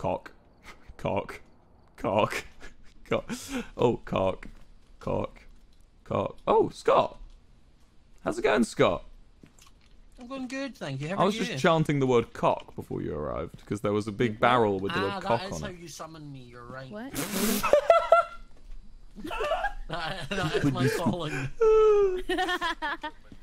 Cock. Cock. Cock. Cock. Oh, cock. Cock. Cock. Oh, Scott. How's it going, Scott? I'm going good, thank you. How I are was you? just chanting the word cock before you arrived, because there was a big barrel with the word cock that is on how it. you summon me, you're right. What? that is my calling.